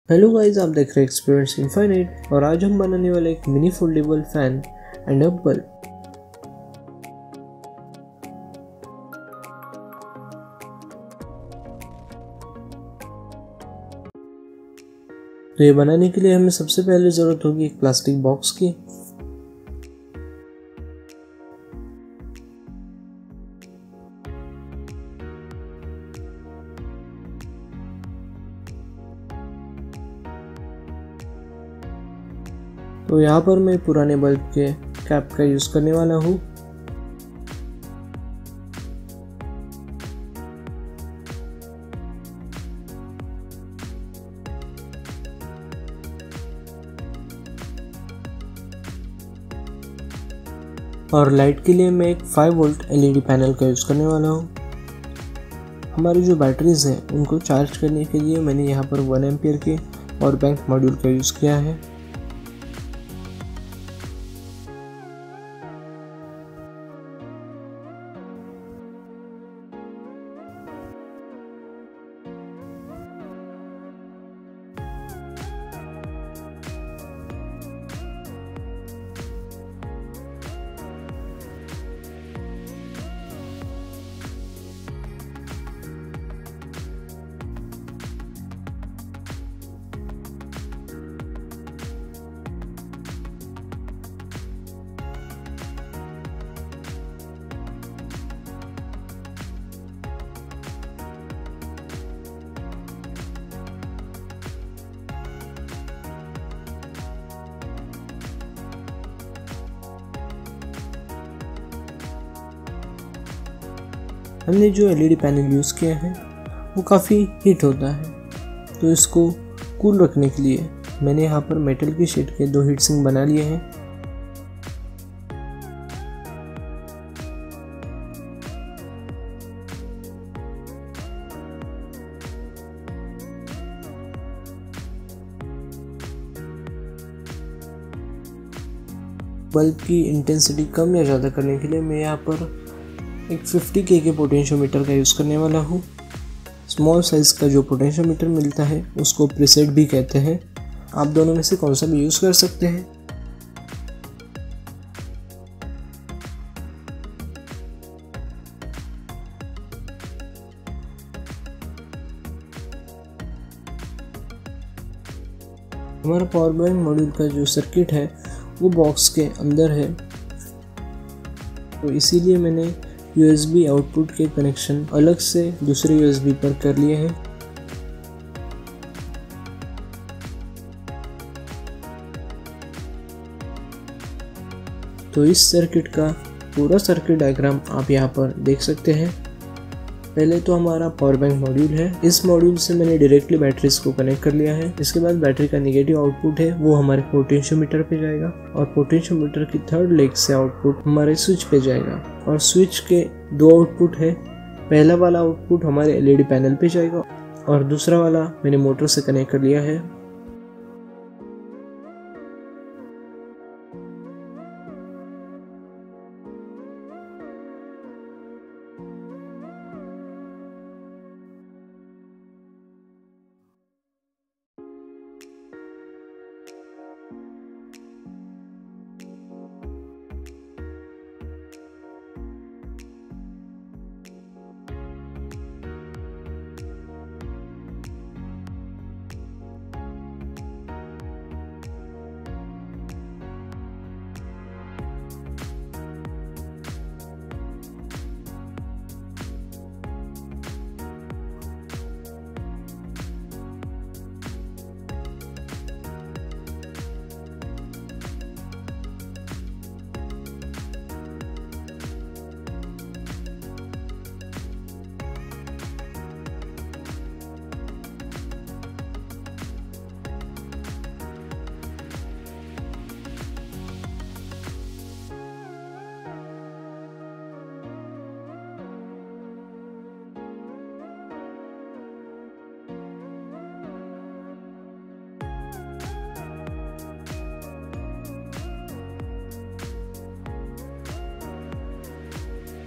Hello guys, आप देख रहे हैं एक्सपीरियंस इनफाइनाइट और आज हम बनाने वाले एक mini foldable fan and a bulb. तो ये बनाने के लिए हमें सबसे पहले ज़रूरत होगी एक प्लास्टिक बॉक्स की। तो यहाँ पर मैं पुराने बल्ब के कैप का यूज़ करने वाला हूँ। और लाइट के लिए मैं एक 5 वोल्ट एलईडी पैनल का यूज़ करने वाला हूँ। हमारी जो बैटरीज हैं उनको चार्ज करने के लिए मैंने यहाँ पर 1 एम्पियर के पावर बैंक मॉड्यूल का यूज़ किया है। हमने जो एलईडी पैनल यूज़ किया है वो काफ़ी हीट होता है, तो इसको कूल रखने के लिए मैंने यहाँ पर मेटल की शीट के 2 हीट सिंक बना लिए हैं। बल्ब की इंटेंसिटी कम या ज़्यादा करने के लिए मैं यहाँ पर एक 50K के पोटेंशियोमीटर का यूज़ करने वाला हूँ। स्मॉल साइज़ का जो पोटेंशियोमीटर मिलता है उसको प्रीसेट भी कहते हैं। आप दोनों में से कौन सा भी यूज़ कर सकते हैं। हमारा पावर बैंक मॉड्यूल का जो सर्किट है वो बॉक्स के अंदर है, तो इसीलिए मैंने USB आउटपुट के कनेक्शन अलग से दूसरे USB पर कर लिए हैं। तो इस सर्किट का पूरा सर्किट डायग्राम आप यहाँ पर देख सकते हैं। पहले तो हमारा पावर बैंक मॉड्यूल है, इस मॉड्यूल से मैंने डायरेक्टली बैटरीज को कनेक्ट कर लिया है। इसके बाद बैटरी का नेगेटिव आउटपुट है वो हमारे पोटेंशियोमीटर पे जाएगा और पोटेंशियोमीटर की थर्ड लेग से आउटपुट हमारे स्विच पे जाएगा। और स्विच के 2 आउटपुट है, पहला वाला आउटपुट हमारे एलईडी पैनल पे जाएगा और दूसरा वाला मैंने मोटर से कनेक्ट कर लिया है।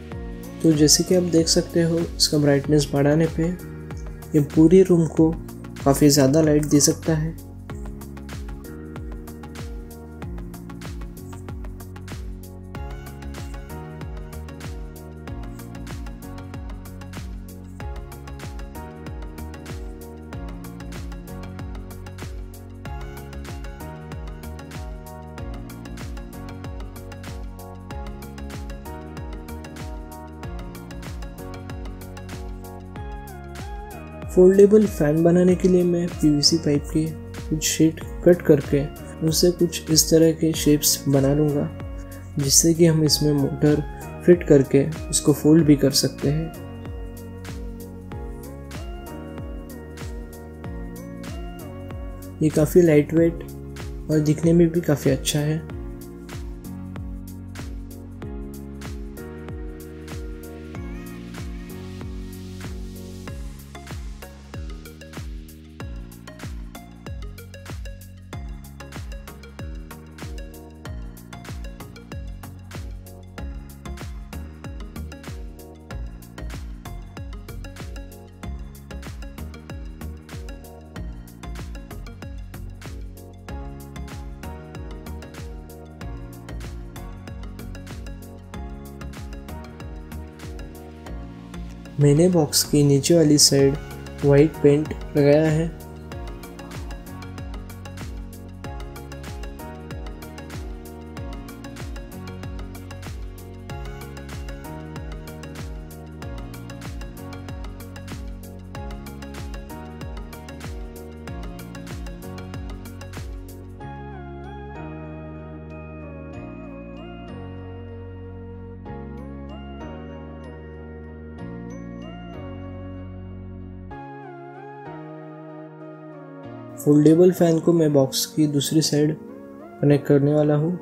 तो जैसे कि आप देख सकते हो, इसका ब्राइटनेस बढ़ाने पे ये पूरी रूम को काफ़ी ज़्यादा लाइट दे सकता है। फोल्डेबल फ़ैन बनाने के लिए मैं पीवीसी पाइप के कुछ शीट कट करके उनसे कुछ इस तरह के शेप्स बना लूँगा, जिससे कि हम इसमें मोटर फिट करके उसको फोल्ड भी कर सकते हैं। ये काफ़ी लाइट वेट और दिखने में भी काफ़ी अच्छा है। मैंने बॉक्स की नीचे वाली साइड वाइट पेंट लगाया है। फोल्डेबल फ़ैन को मैं बॉक्स की दूसरी साइड कनेक्ट करने वाला हूँ।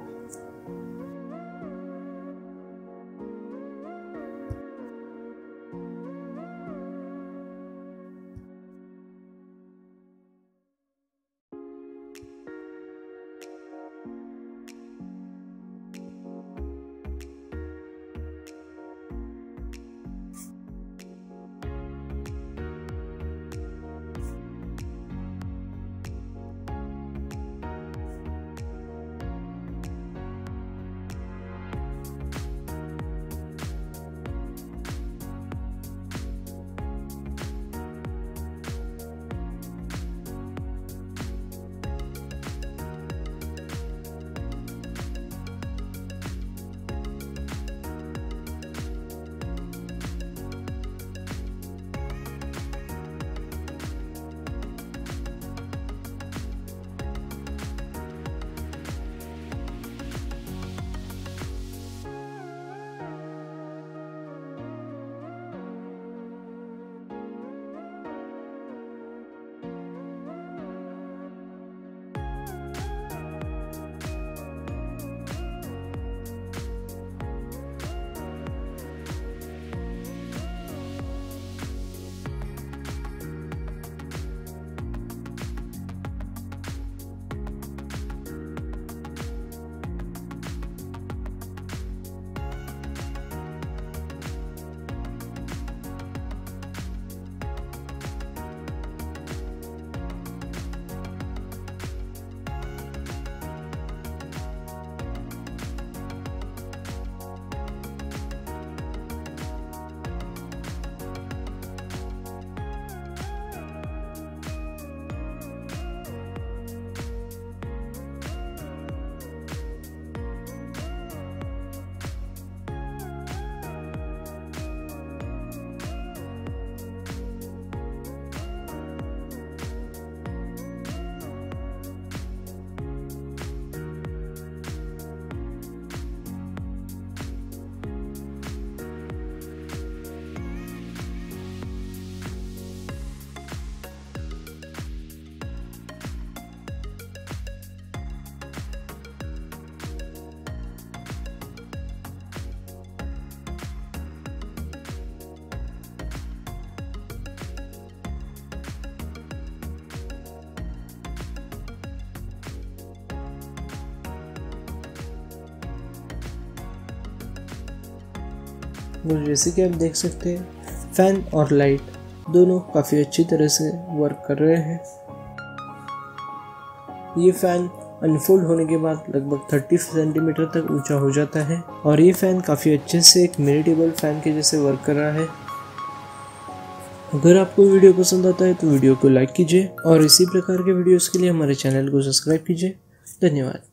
तो जैसे कि आप देख सकते हैं, फैन और लाइट दोनों काफ़ी अच्छी तरह से वर्क कर रहे हैं। ये फ़ैन अनफोल्ड होने के बाद लगभग 30 सेंटीमीटर तक ऊंचा हो जाता है और ये फ़ैन काफ़ी अच्छे से एक मिनी टेबल फ़ैन के जैसे वर्क कर रहा है। अगर आपको वीडियो पसंद आता है तो वीडियो को लाइक कीजिए और इसी प्रकार के वीडियोस के लिए हमारे चैनल को सब्सक्राइब कीजिए। धन्यवाद।